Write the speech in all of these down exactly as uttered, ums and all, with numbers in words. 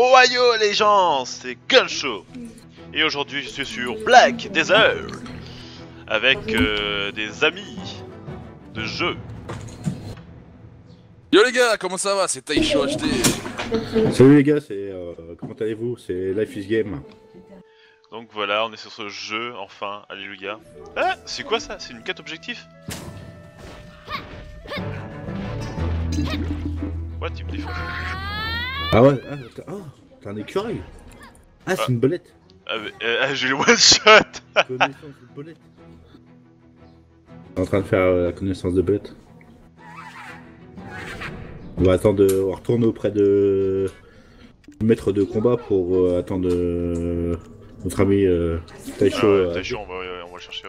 Ohio les gens, c'est Gunshow. Et aujourd'hui je suis sur Black Desert avec euh, des amis de jeu. Yo les gars, comment ça va? C'est Taisho H D. Salut les gars, c'est euh, comment allez-vous? C'est Life is Game. Donc voilà, on est sur ce jeu, enfin, alléluia. Ah, c'est quoi ça? C'est une quête objectif? What, il me défonce. Ah ouais, ah, t'as oh, t'as un écureuil. Ah, c'est Ah. une belette. Ah, mais, euh, j'ai le one shot. Connaissance de belette. On est en train de faire euh, la connaissance de belette. On va attendre, de... on retourne auprès de du maître de combat pour euh, attendre euh, notre ami euh, Taisho. Ah ouais, euh, Taisho, on va, ouais, on va le chercher.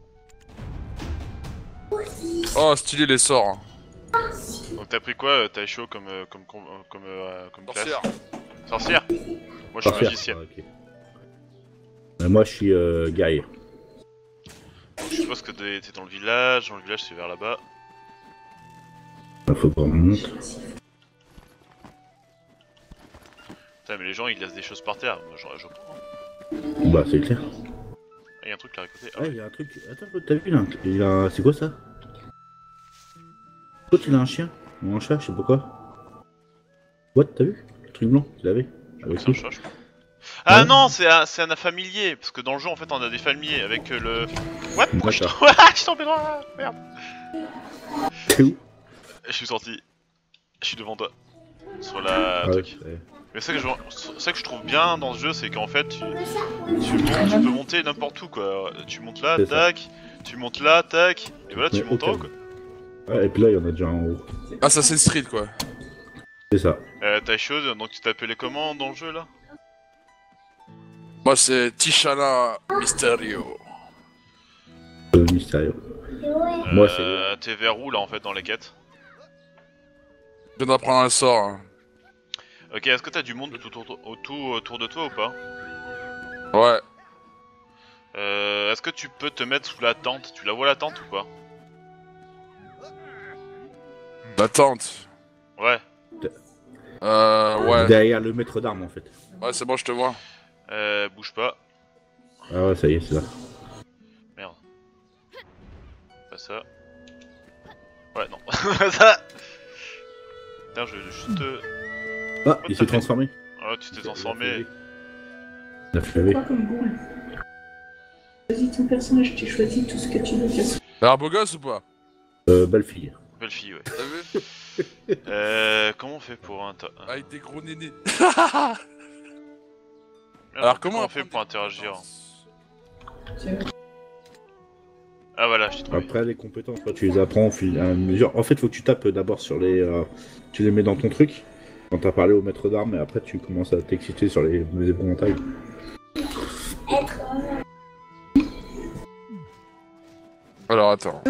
Ouais. Oh, stylé les sorts. Hein. Donc t'as pris quoi, euh, Taisho, comme euh, comme comme comme, euh, comme classe? Sorcière. Sorcière. Moi je suis sorcière. magicien. Ah, ok. Euh, moi je suis euh, guy. Je suppose que t'es t'es dans le village. Dans le village c'est vers là-bas. Il faut qu'on monte. Putain mais les gens ils laissent des choses par terre. Moi je, je prends. Bah c'est clair. Ah y'a un truc là à côté. Ah, Ah, ouais. il y a un truc. Attends, t'as vu là? Il a un... C'est quoi ça? L'autre il a un chien ou un chat, je sais pas quoi. What, t'as vu? Le truc blanc qu'il avait. Avec C'est un lui. chat, je crois. Ah Ouais. non, c'est un, c'est un familier, parce que dans le jeu en fait on a des familiers avec euh, le... What? Pourquoi je suis D'accord. tombé Ah, je suis tombé dans la... Merde. C'est où? Je suis sorti. Je suis devant toi. Sur la... Ah ouais, truc. c'est- Mais ça que, je... ça que je trouve bien dans ce jeu, c'est qu'en fait tu... Tu, montes, tu peux monter n'importe où quoi. Tu montes là, C'est ça. tac. Tu montes là, tac. Et voilà, tu Mais montes en haut aucun. quoi. Ouais, et puis là il y en a déjà en haut. Assassin's Creed quoi. Ah, C'est ça. Euh, t'as chose, donc tu t'appelais comment dans le jeu là? Moi c'est Tishana Mysterio. Le mystérieux. Moi, c'est- Euh, T'es vers où là en fait dans les quêtes? Je viens d'apprendre un sort. Hein. Ok, est-ce que t'as du monde tout autour, autour, autour de toi ou pas? Ouais. Euh, est-ce que tu peux te mettre sous la tente? Tu la vois la tente ou pas? La tente. Ouais. Euh, ouais. Derrière le maître d'armes en fait. Ouais, c'est bon, je te vois. Euh, bouge pas. Ah ouais, ça y est, c'est là. Merde. Pas ça. Ouais, non. Ça. Putain, je vais juste te... Ah, il t'as s'est fait transformé. Oh, tu t'es transformé. Il a fait Quoi comme boule? Choisis ton personnage, tu choisis tout ce que tu veux faire. T'as un beau gosse ou pas? Euh, belle fille. Belle fille, ouais. T'as vu? Euh, comment on fait pour un... Avec des gros nénés. Merde, Alors comment on fait apprendre pour des interagir? compétences? Ah voilà, je t'ai trouvé. Après les compétences, toi, tu les apprends au fil à mesure. En fait, faut que tu tapes d'abord sur les... euh, tu les mets dans ton truc. Quand t'as parlé au maître d'armes, et après tu commences à t'exciter sur les, les épouvantails. Alors attends.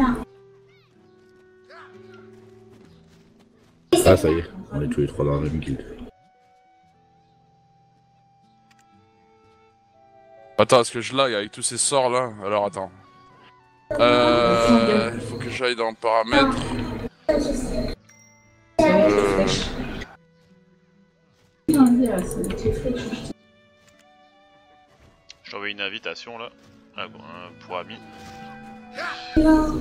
Ah ça y est, on est tous les trois dans la même guilde. Attends, est-ce que je lag avec tous ces sorts là? Alors attends. Euh. Il faut que j'aille dans paramètres. Euh. Je t'envoie une invitation là. Ah bon, euh, pour amis. Non.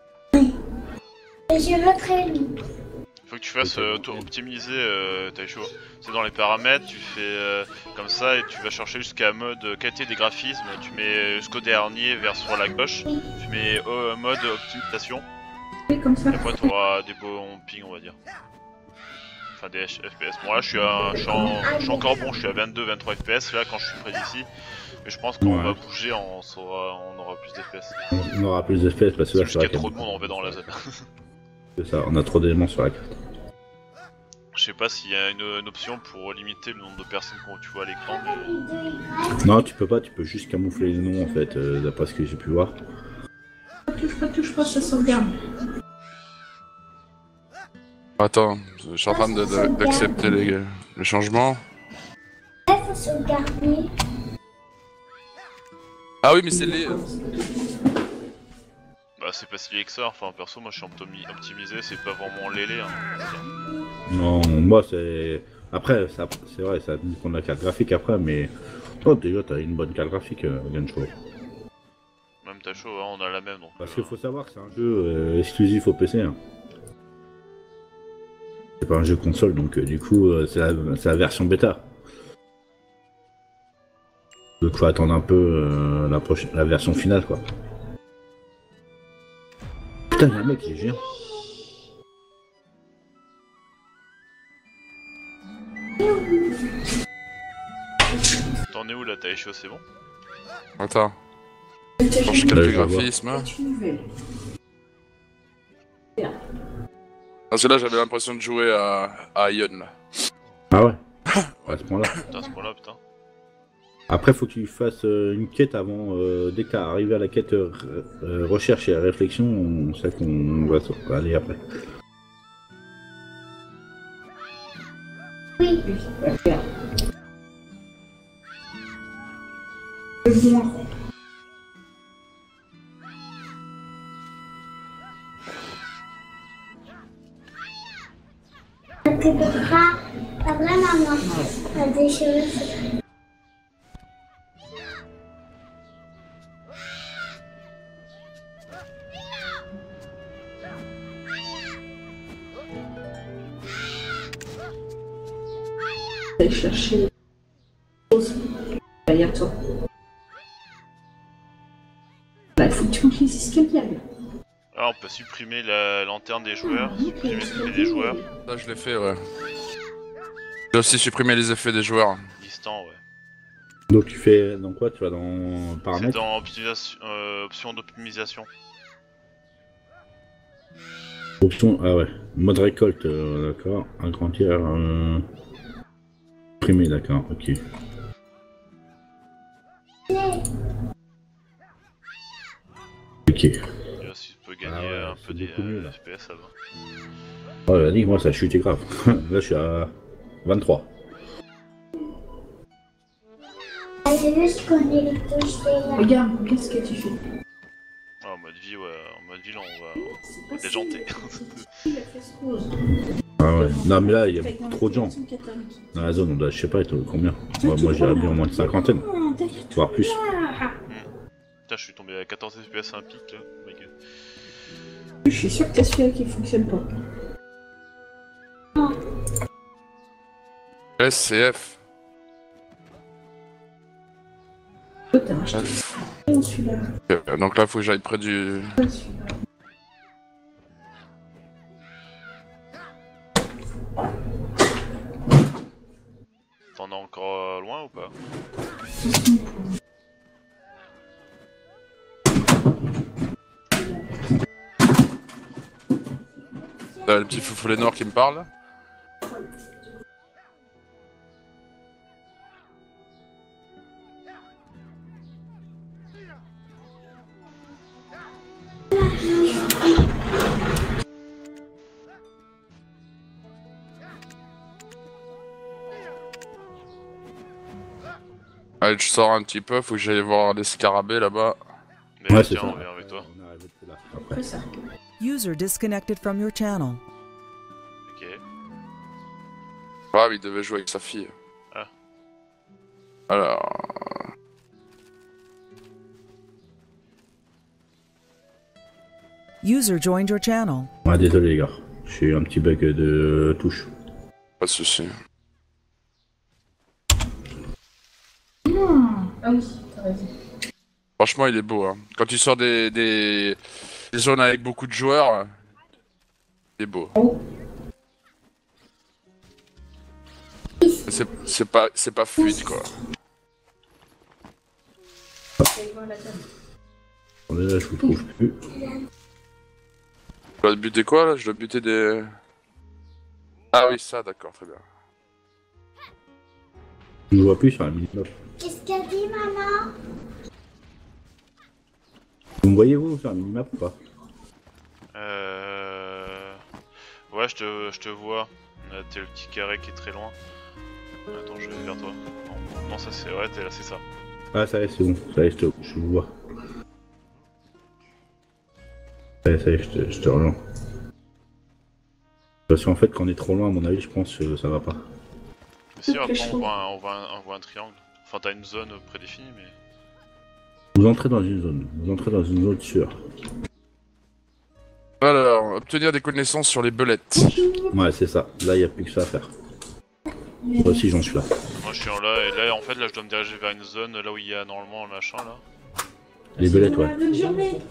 Je veux prévenir. Faut que tu fasses euh, auto-optimiser euh, Taisho. C'est dans les paramètres, tu fais euh, comme ça et tu vas chercher jusqu'à mode euh, qualité des graphismes. Tu mets jusqu'au dernier vers sur la gauche. Tu mets euh, mode optimisation. Comme ça. Et après tu auras des bons ping on va dire. Enfin des F P S. Bon là je suis, à, je, suis en- je suis encore bon, je suis à vingt-deux vingt-trois F P S là quand je suis près d'ici. Mais je pense qu'on Ouais. va bouger, on, saura, on aura plus d'F P S. On aura plus de F P S parce que C'est là, juste c'est qu'il y vrai a trop qu'il de monde en fait dans la zone. C'est ça, on a trop d'éléments sur la carte. Je sais pas s'il y a une, une option pour limiter le nombre de personnes que tu vois à l'écran, mais... Non, tu peux pas, tu peux juste camoufler les noms en fait, euh, d'après ce que j'ai pu voir. Touche pas, touche pas, ça sauvegarde. Attends, je suis en train de- de- d'accepter les, les changements. Il faut sauvegarder. Ah oui, mais c'est les. Bah Bah, c'est pas si lié que ça, enfin perso, moi je suis optimi- optimisé, c'est pas vraiment lélé. Hein. Non, moi c'est. Après, ça- c'est vrai, ça dépend de la carte graphique après, mais. Oh, déjà, t'as une bonne carte graphique, euh, Gensho. Même t'as chaud, hein, on a la même donc. Parce euh, qu'il faut savoir que c'est un jeu euh, exclusif au P C. Hein. C'est pas un jeu console, donc euh, du coup, euh, c'est la, c'est la version bêta. Donc faut attendre un peu euh, la, prochaine, la version finale, quoi. Putain, y'a un mec qui est géant. T'en es où là, Taisho, c'est bon? Attends, T'as change jamais- quelques je vois. graphismes. C'est une nouvelle. Parce que là, j'avais l'impression de jouer à, à Ion, là. Ah ouais. À ce point-là. Putain, à ce point-là, putain. Après, faut que tu fasses euh, une quête avant. Euh, dès que t'as arrivé à la quête euh, euh, recherche et réflexion, on sait qu'on va s- aller après. Oui. Oui, regarde. Le moins. Tu peux pas, pas vraiment à des choses. Aller chercher les choses. Derrière toi. Là, il faut que tu montes les escaliers. là. Ah, on peut supprimer la lanterne des joueurs, Ah, supprimer les l'effet des joueurs, Ça, je l'ai fait, ouais. J'ai aussi supprimé les effets des joueurs. distant, ouais. Donc tu fais dans quoi? Tu vas dans C'est paramètres. dans optimisation, euh, option d'optimisation. Option. Ah ouais. Mode récolte, euh, d'accord. Agrandir. Euh... Supprimer, d'accord. Ok. Ok. Et là, si tu peux gagner Ah ouais, un c'est peu des beaucoup mieux, là. euh, F P S, ça va. Oh, la ligue, moi ça a chuté grave. Là je suis à vingt-trois. Ah, j'ai vu ce qu'on est les touches là. Regarde, regarde ce que tu fais. Ah, en mode vie, ouais, en mode vie, là, on va, C'est on va déjanter. Il a fait ce rose. Ah ouais. Non mais là il y a Avec beaucoup trop de gens. l'inspiration catholique. Dans la zone, on doit, je sais pas, être combien. Ouais, moi j'irais bien au moins une cinquantaine, Ah, derrière toi. voire plus. Ah, Putain, je suis tombé à quatorze F P S à un pic, là. Oh my god. je suis sûr que t'as celui-là qui fonctionne pas. S C F. Toi, t'as un chien, celui-là. Ok, donc là, faut que j'aille près du... Pas celui-là. T'en as encore euh, loin ou pas? T'as le petit foufoulet noir qui me parle. Allez, je sors un petit peu, faut que j'aille voir les scarabées là-bas. Mais Ouais, c'est tiens, ça. on vient avec toi. On est arrivé là. Après. Après ça. User disconnected from your channel. Ok. Ah, mais il devait jouer avec sa fille. Ah. Alors... User joined your channel. Ouais, désolé les gars, j'ai eu un petit bug de touche. Pas de soucis. Ah oui, t'as raison. Franchement, il est beau. Hein. Quand tu sors des, des... des zones avec beaucoup de joueurs, il est beau. C'est c'est pas, c'est pas fluide, quoi. Attendez, là, je vous trouve plus. Je dois buter quoi, là? Je dois buter des... Ah oui, ça, d'accord, très bien. Je ne vois plus sur la minimap. Qu'est-ce qu'a dit maman? Vous me voyez vous sur la minimap ou pas? Euh... Ouais, je te, je te vois. Euh, T'es le petit carré qui est très loin. Attends, je vais vers toi. Non, non ça c'est... Ouais, t'es là, c'est ça. Ah ça y est, c'est bon, ça y est, je, te... je vous vois. Ouais, ça y est, je te, je te rejoins. Parce qu'en fait, quand on est trop loin, à mon avis, je pense que ça va pas. Mais si, après on voit, un, on, voit un, on voit un triangle. Enfin, t'as une zone prédéfinie, mais. Vous entrez dans une zone, vous entrez dans une zone sûre. Alors, obtenir des connaissances sur les belettes. Ouais, c'est ça. Là, il n'y a plus que ça à faire. Moi aussi, j'en suis là. Moi je suis en là, et là en fait, là je dois me diriger vers une zone là où il y a normalement le machin là. Les belettes, ouais. Bonne journée.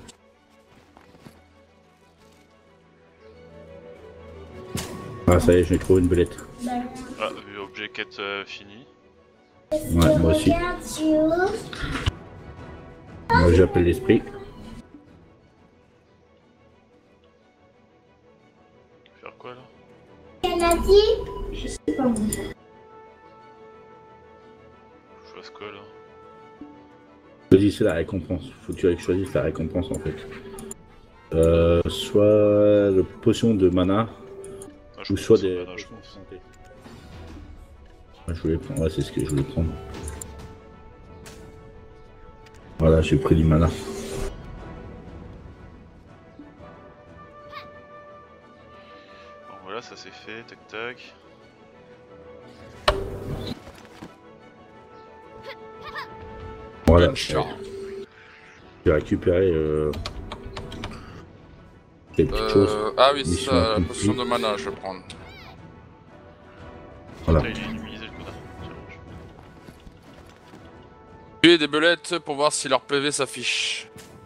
Ah, ça y est, j'ai trouvé une belette. Ah, vu objet quête euh, fini. Ouais, moi aussi. Regarde, tu ouvres. Moi, j'appelle l'esprit. Faire quoi là? Elle a dit. Je sais pas moi. Je fasse quoi là? Choisissez la récompense. Faut que tu choisisses la récompense en fait. Euh, soit la potion de mana, Ah, je ou soit pense que des. c'est pas, non, je pense. santé. Ouais, je voulais prendre. Ouais, c'est ce que je voulais prendre. Voilà, j'ai pris du mana. Bon voilà, ça c'est fait, tac tac. Voilà. Puncher. J'ai récupéré euh, des petites choses. Euh, ah oui, c'est Mission ça, la accomplie. potion de mana, je vais prendre. Voilà. Là, il est illuminisé le connard. Tiens, je- Tuer des belettes pour voir si leur P V s'affiche.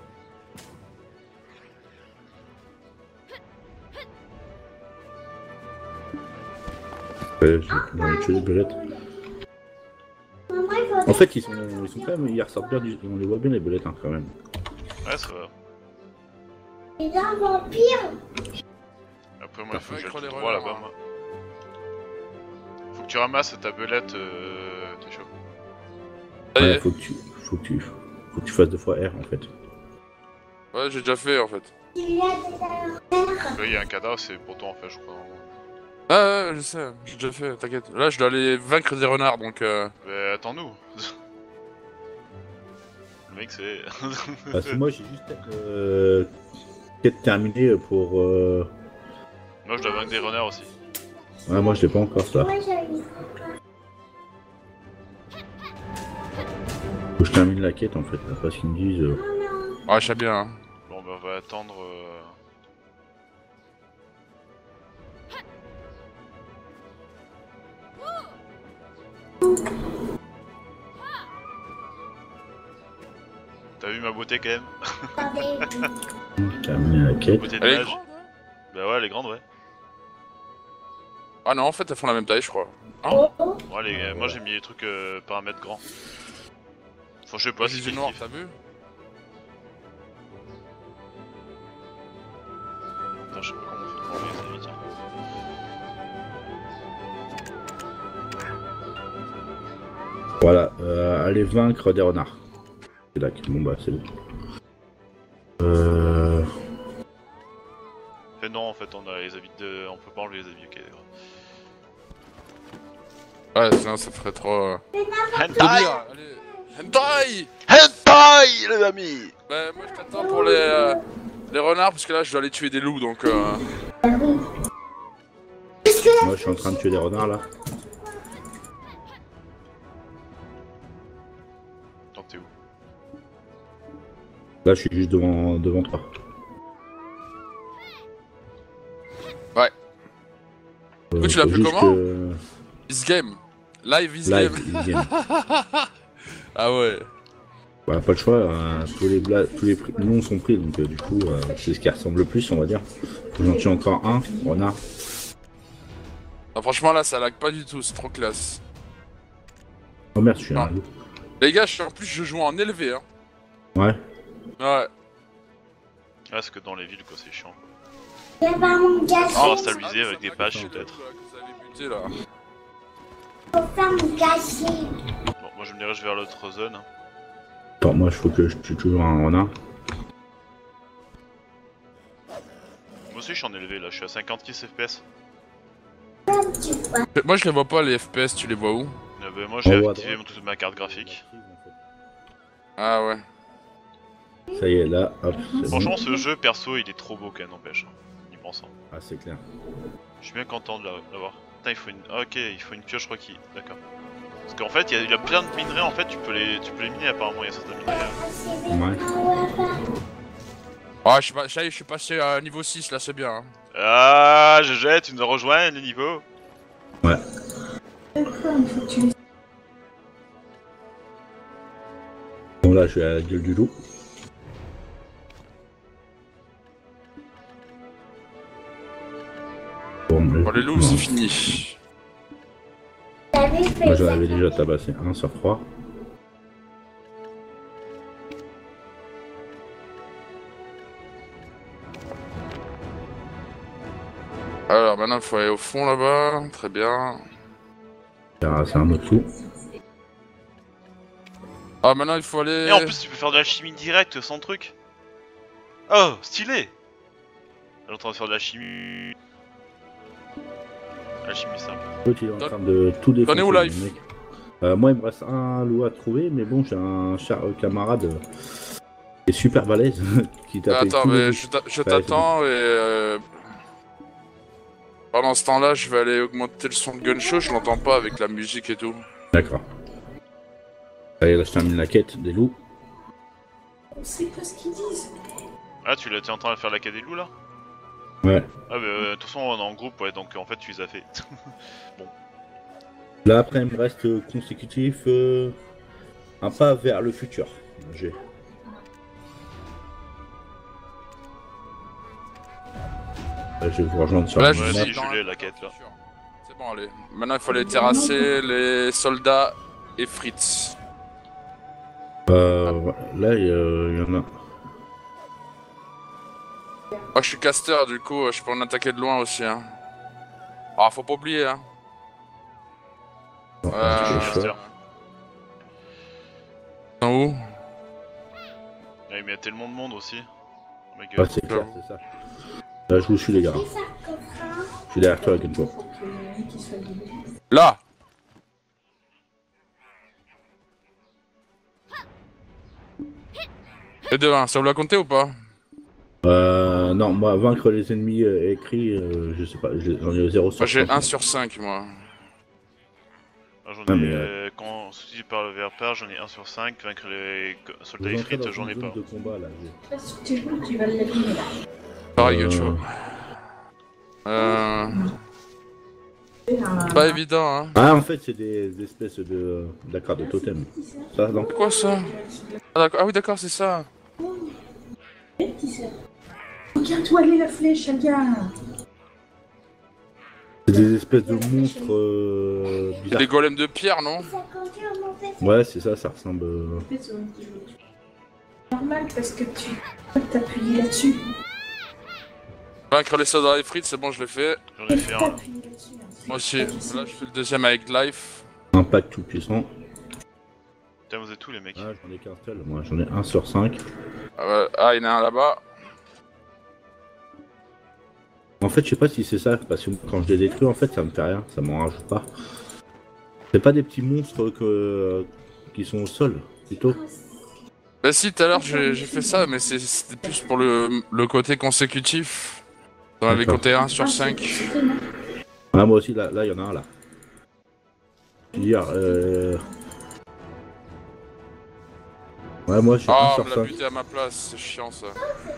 Ouais, j'ai j'en ai tué des belettes. Maman, il faut En fait, ils sont, ils sont quand même. Ils ressortent bien du. On les voit bien les belettes hein, quand même. Ouais, ça va. des dents vampires. Après, moi, T'as il faut que fait j'aille avec tout les droit renards, là-bas, hein. moi. Faut que tu ramasses ta belette, euh... t'es chaud. Ça y Ouais, est. faut que tu. Faut que tu. Faut que tu fasses deux fois R en fait. Ouais, j'ai déjà fait en fait. Il y a des dents. Là, il y a un cadavre, c'est pour toi en fait, je crois. Ah ouais, je sais, j'ai déjà fait, t'inquiète. Là, je dois aller vaincre des renards donc. Euh... Mais attends-nous. Le mec, c'est. Parce que moi, j'ai juste. Euh, quête terminée pour. Euh... Moi, je dois vaincre des renards aussi. Ouais, moi, je l'ai pas encore ça. Moi, j'ai eu. Faut que je termine la quête en fait. Après ce qu'ils me disent. Euh... Ouais, je sais bien. Hein. Bon, bah, on va attendre. Euh... T'as vu ma beauté quand même? Terminer la quête. Beauté de Elle est mage. grande, hein. Bah ouais, elle est grande, ouais. Ah non, en fait, elles font la même taille, je crois. Oh. Ouais, les... moi j'ai mis les trucs euh, paramètres grands. Enfin, je sais pas si Les c'est yeux noirs, kiff. t'as vu? Attends, je sais pas comment on fait pour enlever ça vite. Tiens. Voilà, euh, aller vaincre des renards. C'est là que bon bah c'est bon. Euh... Fait non, en fait, on a les habits de. On peut pas enlever les habits, ok, d'accord. Ouais, sinon ça ferait trop. Euh... Hentai! Délire, allez. Hentai! Hentai, les amis! Bah, moi je t'attends pour les, euh, les renards parce que là je dois aller tuer des loups donc. Euh... Moi je suis en train de tuer des renards là. Attends, t'es où? Là je suis juste devant, devant toi. Ouais. Euh, Toi, tu l'as faut fait juste comment que- This game. Live is Live, game. ils viennent. Ah ouais. Bah pas le choix, hein, tous les bla... tous les prix... noms sont pris donc euh, du coup euh, c'est ce qui ressemble le plus on va dire. Faut que j'en tue encore un, renard. Ah, franchement là ça lag pas du tout, c'est trop classe. Oh merde, je suis Ah. un loup. Les gars, je- en plus je joue en élevé hein. Ouais. Ouais. Ah, parce que dans les villes, quoi, c'est chiant. Il y a pas mon gâchis. Oh, Il stabiliser Ah, avec ça des lag pages, pas, peut-être. là, que vous avez buté, là. faut faire mon gâchis. Bon, moi je me dirige vers l'autre zone. Attends, moi il faut que je tue toujours un renard. Moi aussi, je suis en élevé là, je suis à cinquante-six F P S. Tu vois. Moi je les vois pas les F P S, tu les vois où? Euh, bah, moi j'ai En haut à activé droite. toute ma carte graphique. Ah ouais. Ça y est, là, hop, c'est bon. Franchement, ce jeu, perso, il est trop beau quand même, n'empêche. Y pensant. Ah, c'est clair. Je suis bien content de l'avoir. Putain, il faut une. Ah, ok, il faut une pioche requis. D'accord. Parce qu'en fait, il y, a- il y a plein de minerais, en fait, tu peux les, tu peux les miner apparemment, il y a certains minerais. Ouais. Ah, je suis, pas... ça y est, je suis passé à niveau six, là, c'est bien. Hein. Ah, G G, tu nous rejoins les niveaux. Ouais. D'accord, il faut que tu les... Bon, là, je suis à la gueule du loup. Bon, mais- Bon, les loups, non. c'est fini. Moi, j'en avais déjà tabassé un sur trois. Alors, maintenant, il faut aller au fond, là-bas. Très bien. C'est un autre loup. Ah, maintenant, il faut aller... Et en plus, tu peux faire de la chimie directe sans truc. Oh, stylé. Elle est en train de faire de la chimie. La chimie simple. L'autre, il est en train de tout défoncer. T'en es où, le Life mec. euh, Moi, il me reste un loup à trouver, mais bon, j'ai un char euh, camarade euh, qui est super balèze. qui Ah, tape attends, mais je t'a- je t'attends et... Euh... Pendant ce temps-là, je vais aller augmenter le son de Gunshow, je l'entends pas avec la musique et tout. D'accord. Allez, là, je termine la quête des loups. On sait pas ce qu'ils disent. Ah, tu l'as- t'es en train de faire la quête des loups là? Ouais. Ah, bah, euh, de toute façon, on est en groupe, ouais, donc en fait, tu les as fait. Là, après, il me reste euh, consécutif euh, un pas vers le futur. J'ai. Là, je vais vous rejoindre sur Là, la je Ouais, map. si, je l'ai, la quête, là. C'est bon, allez. Maintenant, il faut aller terrasser les soldats et Fritz. Euh, ouais, là, il y, a- il y en a. Moi, je suis caster, du coup, je peux en attaquer de loin aussi, hein. Ah, faut pas oublier, hein. Non, Euh... je suis caster. chaud. En où? Ouais, mais il y a tellement de monde aussi. Oh my Ouais, god. c'est clair, c'est ça. Là, je vous suis, les gars. Je suis derrière toi, la Genpo. Faut qu'il y en ait un qui soit libéré. Là! Et de un, ça vous l'a compté ou pas? Euh, non, moi, vaincre les ennemis euh, écrits, euh, je sais pas, j'ai- j'en ai zéro sur Moi, j'ai cinq. un sur cinq, moi. Ah, j'en ai, Ah, mais, euh, quand soutenu par le V R P, j'en ai un sur cinq, vaincre les co- soldats Vous entrez frites, dans j'en une ai zone pas. de combat, là. j'ai- Là, sur tes loups, tu vas l'abîmer là. Pareil, Euh, tu vois. Euh... C'est un- Pas évident, hein. Ah, en fait, c'est des, des espèces de d'accords de totem. Ça, donc. Quoi, ça? Ah, d'accord. Ah oui, d'accord, c'est ça. Qui c'est Regarde-toi aller la flèche, Alia. C'est des espèces de monstres euh, C'est bizarres. des golems de pierre, non? Ouais, c'est ça, ça ressemble. euh, Normal parce que tu t'appuies là-dessus. Vaincre les soldats et Fritz, c'est bon, je l'ai fait. J'en ai fait un. là. T'appuies là-dessus. hein. Moi aussi. Là, je fais le deuxième avec Life. Impact tout puissant. Putain, vous êtes tous les mecs. Ah, j'en ai qu'un seul, moi j'en ai un sur cinq. Ah, ouais. Ah, il y en a un là-bas. En fait, je sais pas si c'est ça, parce que quand je les détruis, en fait, ça me fait rien, ça m'en rajoute pas. C'est pas des petits monstres que... qui sont au sol, plutôt. Bah si, tout à l'heure j'ai j'ai fait ça, mais c'est- c'était plus pour le, le côté consécutif. On avait D'accord. compté un sur Ah, cinq. c'est- c'est bon. Ah, moi aussi, là, là, il y en a un là. Je veux dire, euh... Ouais, moi j'ai un Ah, on sur me l'a cinq. buté à ma place, c'est chiant ça.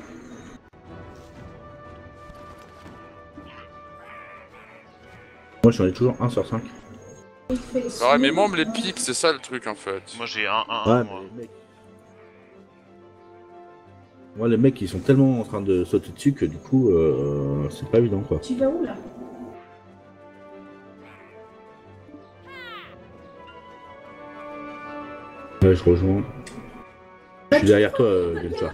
Moi j'en ai toujours un sur cinq. Il fait les Ah ouais, mais sons. moi on me les pique, c'est ça le truc en fait. Moi j'ai un, un, Ouais, un, mais moi. les mecs... Moi, les mecs, ils sont tellement en train de sauter dessus que du coup, euh, c'est pas évident quoi. Tu vas où là? Ouais, je rejoins. Je suis derrière toi, euh, Gencha.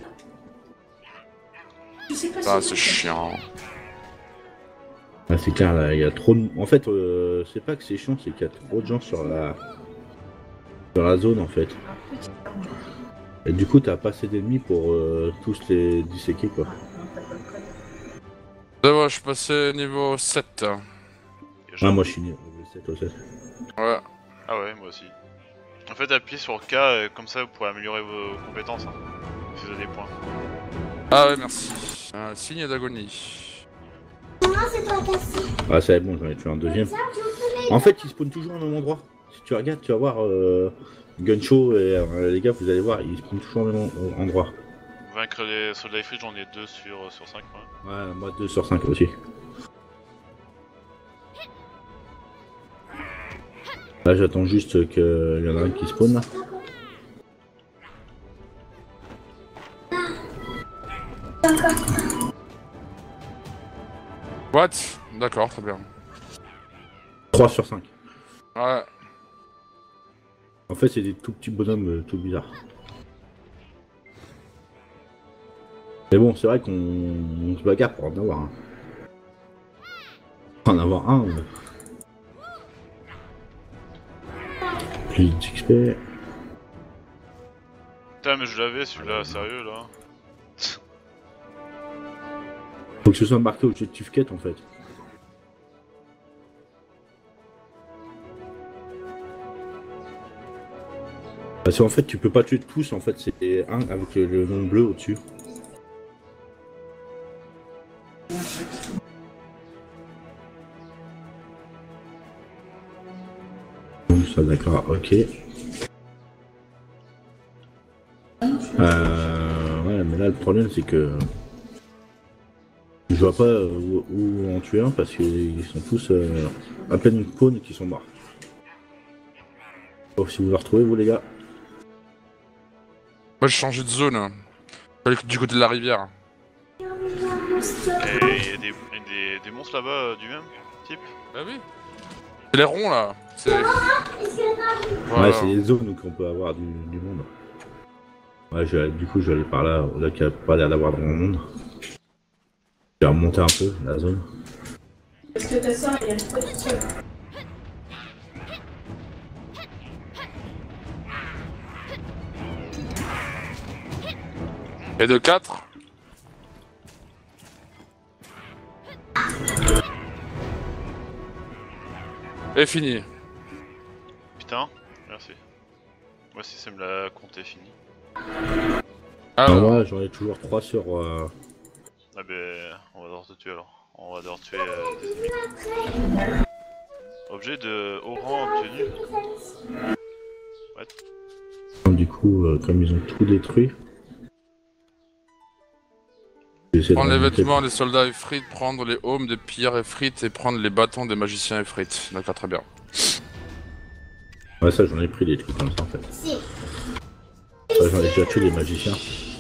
Je sais pas Ah, si c'est chiant. Ah, c'est clair, là, il y a trop de... En fait, euh, c'est pas que c'est chiant, c'est qu'il y a trop de gens sur la... sur la zone, en fait. un petit peu. Et du coup, t'as pas assez d'ennemis pour euh, tous les disséquer, quoi. Non, t'as pas le code. C'est bon, je suis passé niveau sept. Y a Ah, genre- moi, je suis né au sept au sept. Ouais. Ah ouais, moi aussi. En fait, appuyez sur K, euh, comme ça vous pourrez améliorer vos compétences. Hein. si vous avez des points. Ah ouais, merci. Un signe d'agonie. Maman, c'est toi cassé. Ah, c'est bon, j'en ai tué un deuxième. En fait, ils spawnent toujours au même endroit. Si tu regardes, tu vas voir euh, Gunshow et euh, les gars, vous allez voir, ils spawnent toujours au même en- endroit. Vaincre les soldats effrités, j'en ai deux sur, sur cinq. Ouais. Ouais, moi deux sur cinq aussi. Là, j'attends juste qu'il y en a un qui spawn là. What? D'accord, très bien. trois sur cinq. Ouais. En fait, c'est des tout petits bonhommes euh, tout bizarres. Mais bon, c'est vrai qu'on on se bagarre pour en avoir un. Pour en avoir un. euh. Plus d'X P. Putain, mais je l'avais celui-là, sérieux là. Faut que ce soit marqué objectif quête en fait. Parce qu'en fait, tu peux pas tuer tous, en fait, c'est un avec le nom bleu au-dessus. Ça, d'accord, ok. Euh, ouais, mais là, le problème, c'est que je vois pas où, où en tuer un parce qu'ils sont tous euh, à peine spawn et qu'ils sont morts. Sauf si vous le retrouvez, vous les gars. Moi j'ai changé de zone. Hein. Fallait que du côté de la rivière. Et il y a des, des, des monstres là-bas euh, du même type. Bah oui. C'est les ronds là. C'est. Voilà. Ouais, c'est les zones où on peut avoir du, du monde. Ouais, je, du coup, je vais aller par là, là qu'il n'y a pas l'air d'avoir grand monde. Je vais remonter un peu la zone. Parce que ta soeur, elle est pas toute seule. Et de quatre. Et fini. Putain, merci. Moi si ça me l'a compté fini. Ah, Alors, moi, j'en ai toujours trois sur. Euh... Ah ben, on va devoir te tuer alors. On va devoir tuer euh, des ennemis. Objet de haut rang obtenu. Ouais. Du coup, euh, comme ils ont tout détruit. je vais essayer de prendre les remonter. vêtements des soldats effrites, prendre les hommes des pillards effrites et prendre les bâtons des magiciens effrites. D'accord, très bien. Ouais, ça, j'en ai pris des trucs comme ça en fait. Si. Ça, j'en ai déjà tué les magiciens.